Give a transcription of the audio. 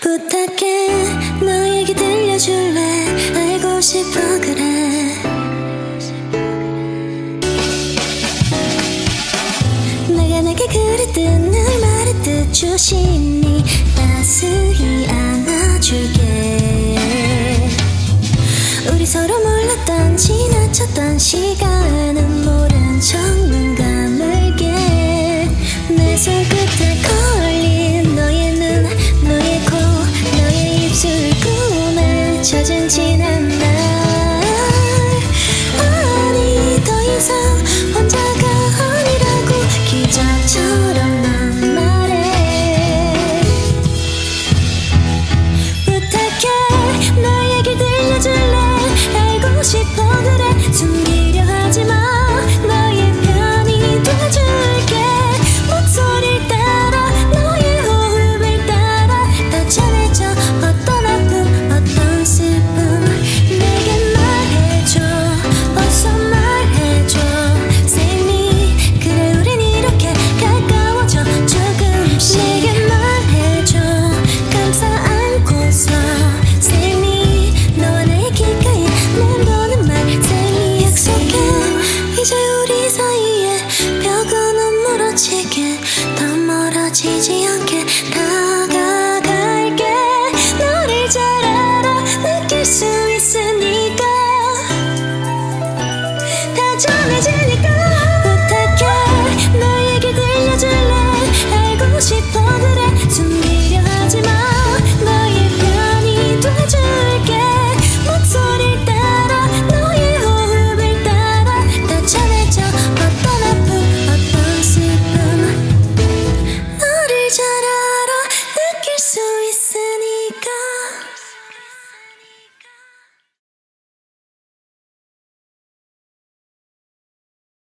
부탁해 너 얘기 들려줄래 알고 싶어 그래 내가 내게 그랬듯 늘 말했듯 조심히 따스히 안아줄게 우리 서로 몰랐던 지나쳤던 시간은 모른 척